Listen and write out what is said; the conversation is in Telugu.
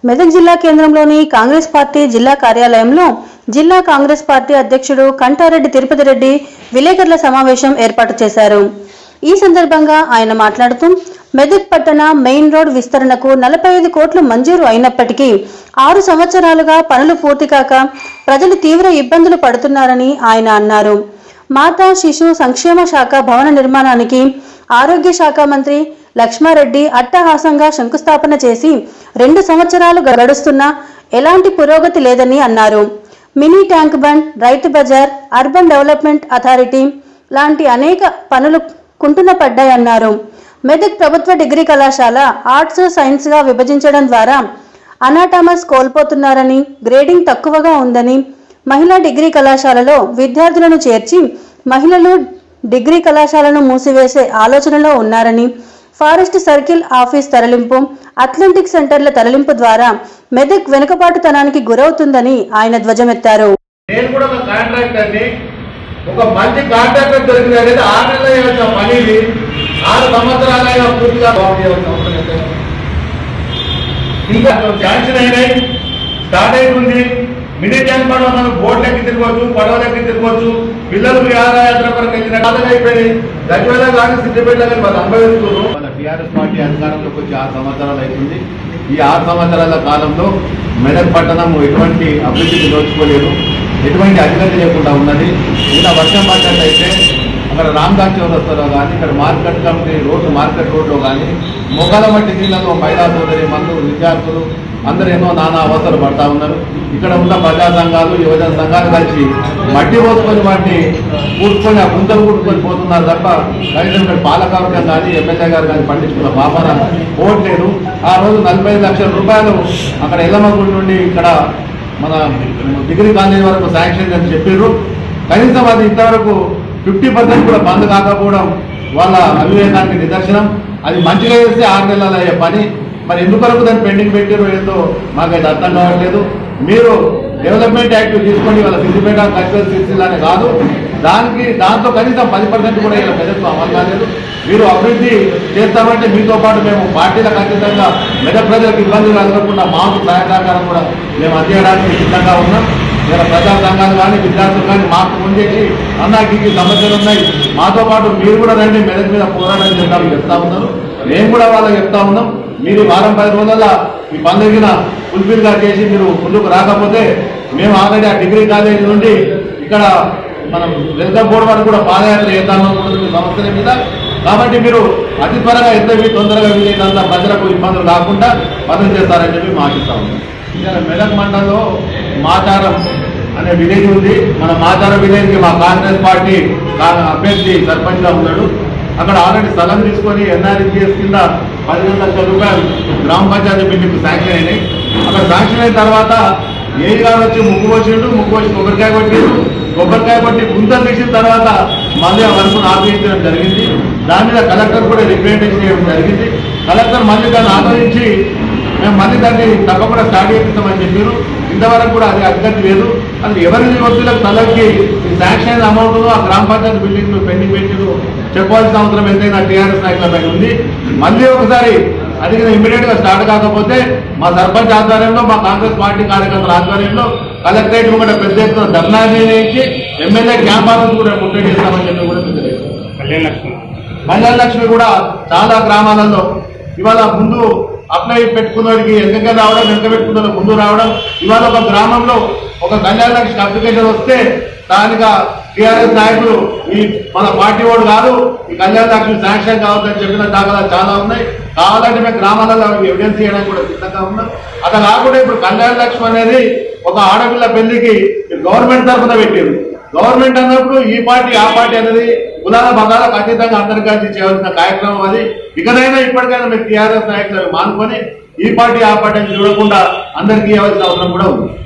మెదక్ జిల్లా కేంద్రంలోని కాంగ్రెస్ పార్టీ జిల్లా కార్యాలయంలో జిల్లా కాంగ్రెస్ పార్టీ అధ్యక్షుడు కంటారెడ్డి తిరుపతి రెడ్డి విలేకరుల సమావేశం ఏర్పాటు చేశారు. ఈ సందర్భంగా ఆయన మాట్లాడుతూ మెదక్ పట్టణ మెయిన్ రోడ్ విస్తరణకు 45 కోట్లు మంజూరు అయినప్పటికీ 6 సంవత్సరాలుగా పనులు పూర్తి కాక ప్రజలు తీవ్ర ఇబ్బందులు పడుతున్నారని ఆయన అన్నారు. మాతా శిశు సంక్షేమ శాఖ భవన నిర్మాణానికి ఆరోగ్య శాఖ మంత్రి లక్ష్మారెడ్డి అట్టహాసంగా శంకుస్థాపన చేసి 2 సంవత్సరాలు గడుస్తున్నా ఎలాంటి పురోగతి లేదని అన్నారు. Mini tank bund, Rythu Bazar, urban development authority లాంటి అనేక పనులు కుంటున పడ్డాయన్నారు. మెదక్ ప్రభుత్వ డిగ్రీ కళాశాల ఆర్ట్స్ సైన్స్ గా విభజించడం ద్వారా అనాటమస్ కోల్పోతున్నారని, గ్రేడింగ్ తక్కువగా ఉందని, మహిళా డిగ్రీ కళాశాలలో విద్యార్థులను చేర్చి మహిళలు డిగ్రీ కళాశాలను మూసివేసే ఆలోచనలో ఉన్నారని, ఫారెస్ట్ సర్కిల్ ఆఫీస్ తరలింపు, అథ్లెటిక్ సెంటర్ల తరలింపు ద్వారా మెదక్ వెనుకబాటుతనానికి గురవుతుందని ఆయన ధ్వజమెత్తారు. నేను కూడా ఒక కాంట్రాక్టర్ని, ఒక మంచి కాంట్రాక్టర్ దొరికింది అనేది 6 నెలలు చేయవలసిన పనిని 6 సంవత్సరాలైనా పూర్తిగా ఇంకా శాంక్షన్ అయినాయి, స్టార్ట్ అయిపోయింది. మినీ ట్యాంక్ బండ్ మనం బోట్లెక్కి తిరగవచ్చు, పడవలెక్కి తిరగవచ్చు. పిల్లలు విహారయాత్ర కొరకు వెళ్ళిన కాలం అయిపోయింది. గజ్వేల్ కానీ సిద్దిపేట కానీ వాళ్ళు అనుభవిస్తున్నారు. మన టీఆర్ఎస్ పార్టీ అధికారంలోకి వచ్చి 6 సంవత్సరాలు అవుతుంది. ఈ 6 సంవత్సరాల కాలంలో మెదక్ పట్టణం ఎటువంటి అభివృద్ధికి నోచుకోలేదు, ఎటువంటి అధిగతి లేకుండా ఉన్నది. ఇలా వర్షం పడ్డట్టయితే అక్కడ రామ్దాస్ చౌరస్తాలో కానీ, ఇక్కడ మార్కెట్ కమిటీ రోడ్డు మార్కెట్ రోడ్లో కానీ మొక్కల మట్టి నీళ్లలో మహిళా సోదరి మందులు విద్యార్థులు అందరూ ఎన్నో నానా అవసరాలు పడతా ఉన్నారు. ఇక్కడ ఉన్న ప్రజా సంఘాలు, యువజన సంఘాలు కలిసి మట్టి పోసుకొని వాటిని కూర్చుకొని ఆ గుంతలు కూర్చుకొని పోతున్నారు తప్ప కనీసం ఇక్కడ పాలకవర్గం కానీ ఎమ్మెల్యే గారు కానీ పండించుకున్న పాపన పోవట్లేదు. ఆ రోజు 45 లక్షల రూపాయలు అక్కడ ఎల్లమ్మ గుడి నుండి ఇక్కడ మన డిగ్రీ కాలేజీ వరకు శాంక్షన్ అని చెప్పారు. కనీసం అది ఇంతవరకు 50% కూడా బంద్ కాకపోవడం వాళ్ళ అవివేకానికి నిదర్శనం. అది మంచిగా చేస్తే 6 నెలలు అయ్యే పని, మరి ఎందుకొరకు దాన్ని పెండింగ్ పెట్టారో ఏంటో మాకైతే అర్థం కావట్లేదు. మీరు డెవలప్మెంట్ యాక్ట్ తీసుకొని వాళ్ళ సిద్దిపేట కల్చరల్ సిరిసిల్లానే కాదు, దాంతో కనీసం 10% కూడా ఇలా మెదక్కు అమలు కాలేదు. మీరు అభివృద్ధి చేస్తామంటే మీతో పాటు మేము పార్టీలకు ఖచ్చితంగా మెదక్ ప్రజలకు ఇబ్బంది కలగకుండా మాకు సహాయకారం కూడా మేము అందించడానికి సిద్ధంగా ఉన్నాం. ఇలా ప్రజా సంఘాలు కానీ విద్యార్థులు కానీ మాకు ముందేసి అన్నాకి సమస్యలు ఉన్నాయి, మాతో పాటు మీరు కూడా రండి, మెదక్ మీద పోరాటం చేద్దామని చెప్తా ఉన్నారు. మేము కూడా వాళ్ళకి చెప్తా ఉన్నాం. మీరు వారం 10 రోజుల ఈ పండుగన ఫుల్ఫిల్గా చేసి మీరు ముందుకు రాకపోతే మేము ఆల్రెడీ ఆ డిగ్రీ కాలేజీ నుండి ఇక్కడ మనం వెల్కమ్ బోర్డు వరకు కూడా పాదయాత్ర చేద్దామనుకుంటుంది సమస్యల మీద. కాబట్టి మీరు అతి త్వరగా ఎంత తొందరగా వీలైనంత ప్రజలకు ఇబ్బందులు కాకుండా పనులు చేస్తారని చెప్పి మాటిస్తా ఉన్నాం. మెదక్ మండలంలో మాచారం అనే విలేజ్ ఉంది. మన మాచారం విలేజ్కి మా కాంగ్రెస్ పార్టీ అభ్యర్థి సర్పంచ్గా ఉన్నాడు. అక్కడ ఆల్రెడీ స్థలం తీసుకొని ఎన్ఆర్ఈజీఎస్ కింద 15 లక్షల రూపాయలు గ్రామ పంచాయతీ బిల్డింగ్ శాంక్షన్ అయినాయి. అక్కడ శాంక్షన్ అయిన తర్వాత ఏఈ గారు వచ్చి ముక్కు వచ్చి కొబ్బరికాయ కొట్టి గుంతలు తీసిన తర్వాత మళ్ళీ ఆ వర్కును ఆపేయించడం జరిగింది. దాని మీద కలెక్టర్ కూడా రిప్రజెంటేషన్ చేయడం జరిగింది. కలెక్టర్ మళ్ళీ దాన్ని ఆదరించి మేము మళ్ళీ దాన్ని తప్పకుండా స్టార్ట్ చేపిస్తామని చెప్పారు. ఇంతవరకు కూడా అది అధిగతి లేదు. అది ఎవరి వ్యక్తులకు తలకి శాంక్షన్ అమౌంట్ ఆ గ్రామ పంచాయతీ బిల్డింగ్లు పెండింగ్ పెట్టిరు చెప్పాల్సిన అవసరం ఎంతైనా టీఆర్ఎస్ నాయకులపై ఉంది. మళ్ళీ ఒకసారి అది ఇమ్మీడియట్ గా స్టార్ట్ కాకపోతే మా సర్పంచ్ ఆధ్వర్యంలో, మా కాంగ్రెస్ పార్టీ కార్యకర్తల ఆధ్వర్యంలో కలెక్టరేట్ కూడా పెద్ద ఎత్తున ధర్నా నిర్ణయించి ఎమ్మెల్యే క్యాంప్ ఆఫీస్ కూడా ముట్టడి చేస్తామని చెప్పి కూడా కళ్యాణ లక్ష్మి కూడా చాలా గ్రామాలలో ఇవాళ ముందు అప్లై పెట్టుకున్నవాడికి వెనక రావడం, వెనక పెట్టుకున్న ముందు రావడం. ఇవాళ ఒక గ్రామంలో ఒక కళ్యాణ లక్ష్మి అప్లికేషన్ వస్తే దానిగా టీఆర్ఎస్ నాయకులు ఈ మన పార్టీ వాడు కాదు, ఈ కళ్యాణ లక్ష్మి శాంక్షన్ కావద్దని చెప్పిన దాఖలాలు చాలా ఉన్నాయి. కావాలంటే మేము గ్రామాలలో ఎవిడెన్స్ చేయడానికి కూడా సిద్ధంగా ఉన్నాం. అట్లా కాకుండా ఇప్పుడు కళ్యాణ లక్ష్మి అనేది ఒక ఆడపిల్ల పెళ్లికి గవర్నమెంట్ తరఫున పెట్టారు. గవర్నమెంట్ అన్నప్పుడు ఈ పార్టీ ఆ పార్టీ అనేది కులాల బంధాలకు అతీతంగా అందరికీ చేయవలసిన కార్యక్రమం అది. ఇకనైనా ఇప్పటికైనా మీరు టీఆర్ఎస్ నాయకులు మానుకొని ఈ పార్టీ ఆ పార్టీ చూడకుండా అందరికీ ఇవ్వాల్సిన అవసరం కూడా ఉంది.